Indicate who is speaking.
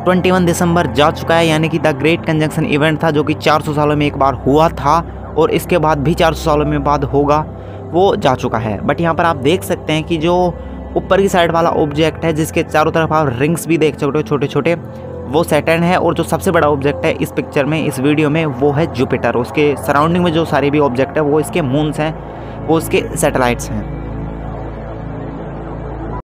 Speaker 1: 21 दिसंबर जा चुका है, यानी कि द ग्रेट कंजंक्शन इवेंट था जो कि 400 सालों में एक बार हुआ था और इसके बाद भी 400 सालों में बाद होगा, वो जा चुका है। बट यहाँ पर आप देख सकते हैं कि जो ऊपर की साइड वाला ऑब्जेक्ट है जिसके चारों तरफ आप रिंग्स भी देख सकते हो छोटे छोटे, वो सैटर्न है। और जो सबसे बड़ा ऑब्जेक्ट है इस पिक्चर में, इस वीडियो में, वो है जुपिटर। उसके सराउंडिंग में जो सारे भी ऑब्जेक्ट है वो इसके मून्स हैं, वो उसके सैटेलाइट्स हैं।